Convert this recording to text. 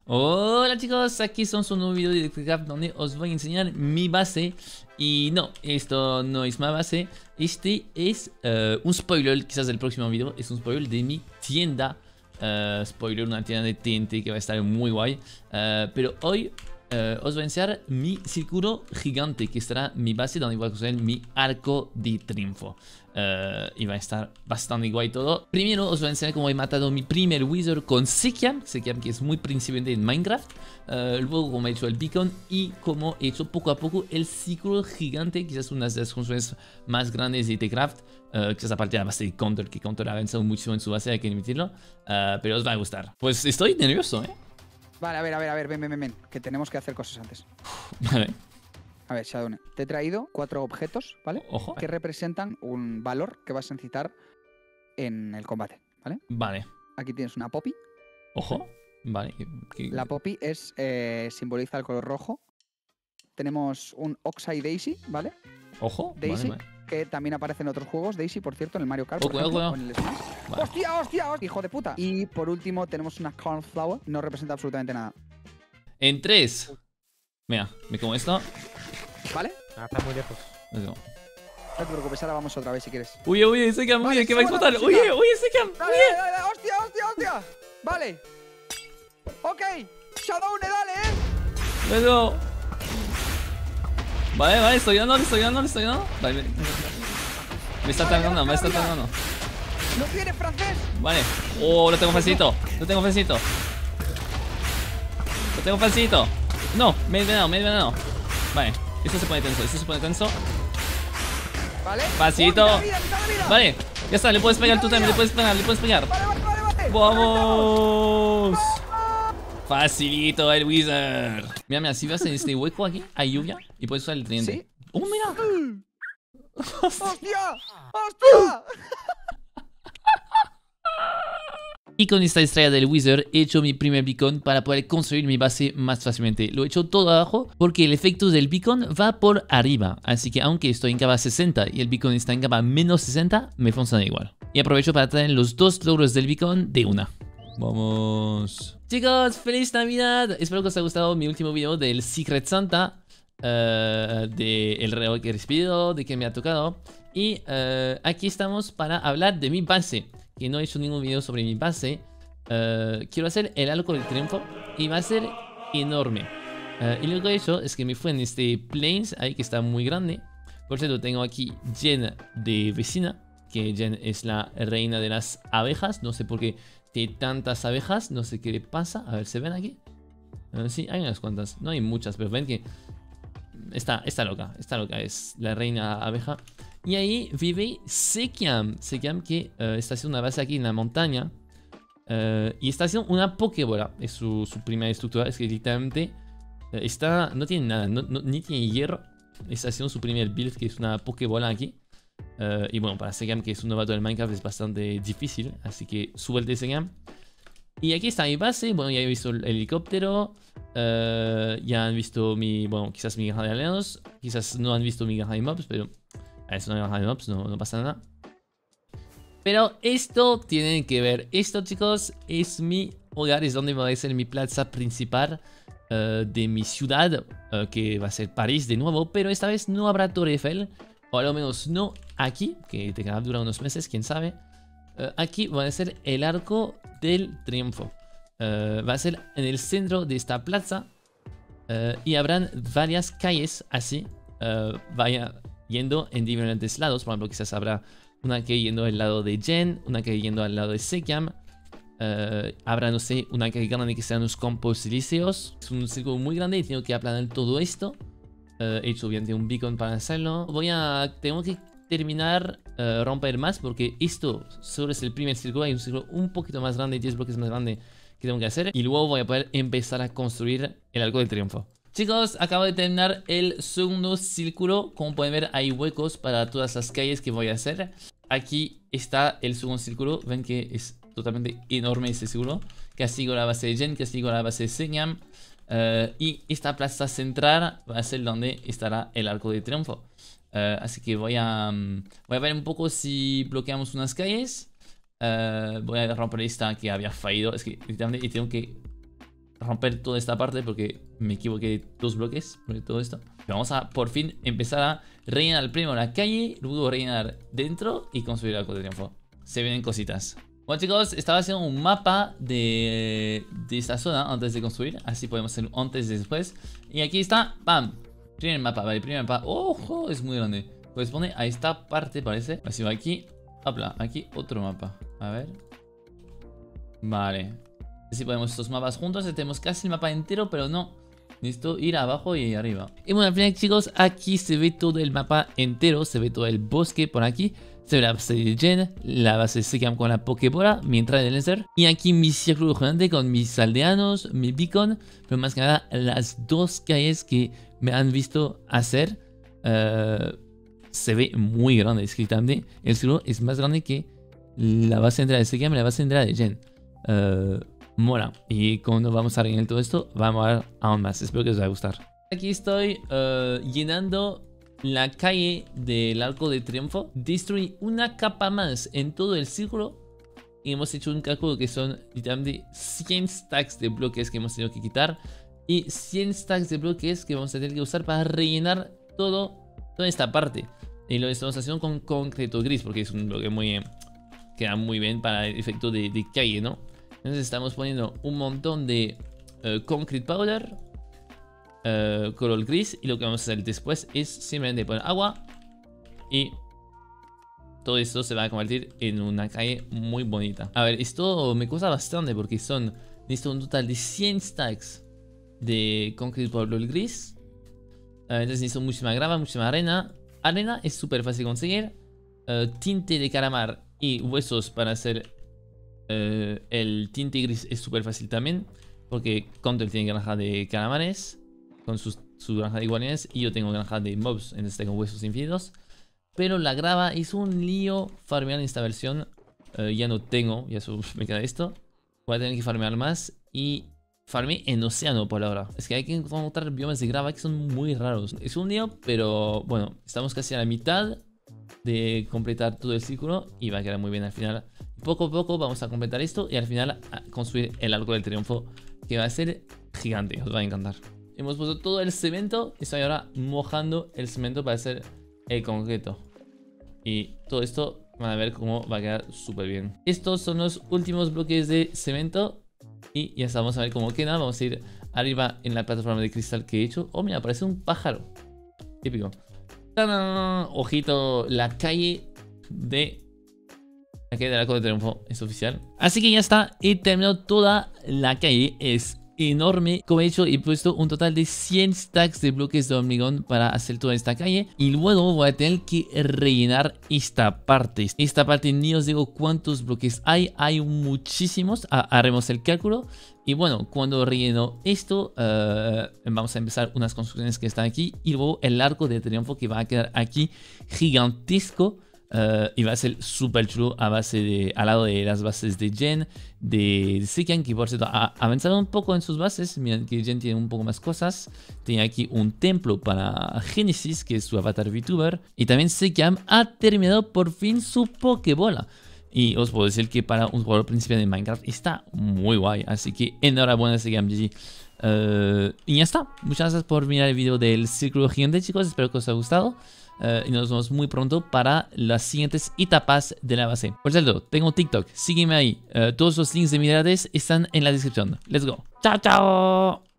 Hola chicos, aquí son un nuevo video de Craft donde os voy a enseñar mi base. Y no, esto no es mi base. Este es un spoiler, quizás del próximo video. Es un spoiler de mi tienda. Spoiler, una tienda de TNT que va a estar muy guay. Pero hoy os voy a enseñar mi círculo gigante, que será mi base donde voy a construir mi arco de triunfo. Y va a estar bastante guay todo. Primero os voy a enseñar cómo he matado mi primer wizard con Sekiam que es muy principiante en Minecraft. Luego cómo he hecho el beacon y cómo he hecho poco a poco el círculo gigante, quizás una de las construcciones más grandes de Tcraft. Quizás aparte de la base de Counter, que Counter ha avanzado muchísimo en su base, hay que admitirlo. Pero os va a gustar. Pues estoy nervioso, Vale, a ver, ven, que tenemos que hacer cosas antes. Vale. A ver, Shadowne, te he traído 4 objetos, ¿vale? Ojo. Que representan un valor que vas a necesitar en el combate, ¿vale? Vale. Aquí tienes una poppy. Ojo. Vale. La poppy es, simboliza el color rojo. Tenemos un Oxeye Daisy, ¿vale? Ojo. Daisy, vale. que también aparece en otros juegos. Daisy, por cierto, en el Mario Kart, por Cuidado, ejemplo, cuidado. o en el Smash. Vale. ¡Hostia, hostia! ¡Hijo de puta! Y por último tenemos una Cornflower. No representa absolutamente nada. En 3. Mira, me como esto. ¿Vale? Ah, está muy lejos. No te preocupes, ahora vamos otra vez si quieres. Uy, Sekiam, Vale, que va a sube la explotar. música. Uy, Sekiam. Dale, dale, hostia. Vale. Ok. Shadowne, dale, Luego. Vale, estoy dando. Vale, me está tardando. ¿No tienes francés? Vale. Oh, lo tengo facilito. No, me he envenenado. Vale, esto se pone tenso. Vale. Facilito. Oh, mitad de vida. Vale, ya está, le puedes pegar tú también, le puedes pegar. Vale. ¡Vamos! Facilito el wizard. Mira, si vas en este hueco aquí, hay lluvia y puedes usar el tridente. ¿Sí? ¡Oh, mira! ¡Hostia! Y con esta estrella del wizard he hecho mi primer beacon para poder construir mi base más fácilmente. Lo he hecho todo abajo porque el efecto del beacon va por arriba. Así que aunque estoy en capa 60 y el beacon está en capa menos 60, me funciona igual. Y aprovecho para traer los 2 logros del beacon de una. Vamos. Chicos, feliz Navidad. Espero que os haya gustado mi último video del Secret Santa. Del regalo que he recibido, de que me ha tocado. Y aquí estamos para hablar de mi base. Que no he hecho ningún video sobre mi base. Quiero hacer el arco del triunfo y va a ser enorme. Y lo que he hecho es que me fui en este plains ahí que está muy grande. Por cierto, tengo aquí Jen de vecina, que Jen es la reina de las abejas. No sé por qué tiene tantas abejas, no sé qué le pasa. A ver, ¿se ven aquí? Sí, hay unas cuantas, no hay muchas, pero ven que está loca, es la reina abeja. Y ahí vive Sekiam que está haciendo una base aquí en la montaña. Y está haciendo una pokebola. Es su primera estructura. Es que literalmente no tiene nada, ni tiene hierro. Está haciendo su primer build, que es una pokebola aquí. Y bueno, para Sekiam, que es un novato del Minecraft, es bastante difícil. Así que suelte Sekiam. Y aquí está mi base. Bueno, ya he visto el helicóptero. Ya han visto quizás mi granja de aldeanos. Quizás no han visto mi granja de mobs, pero... Es una granja de mobs, no pasa nada. Pero esto tienen que ver. Esto, chicos, es mi hogar. Es donde va a ser mi plaza principal de mi ciudad. Que va a ser París de nuevo. Pero esta vez no habrá Torre Eiffel. O a lo menos no aquí. Que te durar unos meses, quién sabe. Aquí va a ser el arco del triunfo. Va a ser en el centro de esta plaza. Y habrán varias calles así. Vaya yendo en diferentes lados. Por ejemplo, quizás habrá una que yendo al lado de Jen, una que yendo al lado de Sekiam. Habrá, no sé, una que grande que sean los campos elíseos. Es un círculo muy grande y tengo que aplanar todo esto. He hecho obviamente un beacon para hacerlo. Tengo que terminar romper más porque esto solo es el primer círculo. Hay un círculo un poquito más grande, 10 bloques más grande que tengo que hacer. Y luego voy a poder empezar a construir el arco del triunfo. Chicos, acabo de terminar el segundo círculo. Como pueden ver, hay huecos para todas las calles que voy a hacer. Aquí está el segundo círculo. Ven que es totalmente enorme este círculo. Casi con la base de Jen, casi con la base de Sekiam. Y esta plaza central va a ser donde estará el arco de triunfo. Así que voy a ver un poco si bloqueamos unas calles. Voy a romper esta que había fallido. Es que literalmente tengo que romper toda esta parte porque me equivoqué de 2 bloques por todo esto. Pero vamos a por fin empezar a rellenar primero la calle, luego rellenar dentro y construir el arco de triunfo. Se vienen cositas. Bueno chicos, estaba haciendo un mapa de esta zona antes de construir. Así podemos hacer antes y después. Y aquí está, ¡pam! Primer mapa, vale, primer mapa. ¡Ojo! Es muy grande. Corresponde a esta parte, parece. Así va aquí. Hopla, aquí otro mapa. A ver. Vale. Así ponemos estos mapas juntos. Tenemos casi el mapa entero, pero no. Necesito ir abajo y arriba. Y bueno, al final chicos, aquí se ve todo el mapa entero. Se ve todo el bosque por aquí. Se ve la base de Jen, la base de Sekam con la Pokébola, mi entrada del Nether. Y aquí mi círculo gigante con mis aldeanos, mi beacon. Pero más que nada, las 2 calles que me han visto hacer. Se ve muy grande. Es que también el círculo es más grande que la base de entrada de Sekam y la base de entrada de Jen. Mola. Y cuando vamos a rellenar todo esto, vamos a ver aún más. Espero que os vaya a gustar. Aquí estoy llenando la calle del Arco de Triunfo. Destruí una capa más en todo el círculo. Y hemos hecho un cálculo que son literalmente 100 stacks de bloques que hemos tenido que quitar. Y 100 stacks de bloques que vamos a tener que usar para rellenar toda esta parte. Y lo estamos haciendo con concreto gris, porque es un bloque muy... queda muy bien para el efecto de calle, ¿no? Entonces estamos poniendo un montón de concrete powder, color gris, y lo que vamos a hacer después es simplemente poner agua y todo esto se va a convertir en una calle muy bonita. A ver, esto me cuesta bastante porque necesito un total de 100 stacks de concrete powder gris. Entonces necesito muchísima grava, muchísima arena. Arena es súper fácil de conseguir. Tinte de calamar y huesos para hacer el tinte gris es súper fácil también. Porque Control tiene granja de calamares con su granja de iguanes y yo tengo granja de mobs, entonces tengo huesos infinitos. Pero la grava es un lío farmear en esta versión. Ya no tengo, ya solo me queda esto. Voy a tener que farmear más y farmeé en océano por ahora. Es que hay que encontrar biomas de grava que son muy raros. Es un lío, pero bueno, estamos casi a la mitad de completar todo el círculo y va a quedar muy bien al final. Poco a poco vamos a completar esto y al final a construir el Arco del Triunfo, que va a ser gigante, os va a encantar. Hemos puesto todo el cemento, estoy ahora mojando el cemento para hacer el concreto. Y todo esto van a ver cómo va a quedar súper bien. Estos son los últimos bloques de cemento y ya estamos a ver cómo queda. Vamos a ir arriba en la plataforma de cristal que he hecho. Oh, mira, parece un pájaro. Típico. ¡Tarán! Ojito, la calle del Arco de Triunfo es oficial. Así que ya está, he terminado toda la calle. Es enorme. Como he dicho, he puesto un total de 100 stacks de bloques de hormigón para hacer toda esta calle. Y luego voy a tener que rellenar esta parte. Esta parte ni os digo cuántos bloques hay. Hay muchísimos. Haremos el cálculo. Y bueno, cuando relleno esto, vamos a empezar unas construcciones que están aquí. Y luego el Arco de Triunfo que va a quedar aquí gigantesco. Y va a ser súper chulo al lado de las bases de Jen, de Sekam, que por cierto ha avanzado un poco en sus bases. Miren que Jen tiene un poco más cosas. Tiene aquí un templo para Genesis, que es su avatar VTuber. Y también Sekam ha terminado por fin su Pokébola. Y os puedo decir que para un jugador principiante de Minecraft está muy guay. Así que enhorabuena Sekam, GG. Y ya está. Muchas gracias por mirar el video del círculo gigante, chicos. Espero que os haya gustado. Y nos vemos muy pronto para las siguientes etapas de la base. Por cierto, tengo TikTok, sígueme ahí. Todos los links de mis redes están en la descripción. Let's go. Chao, chao.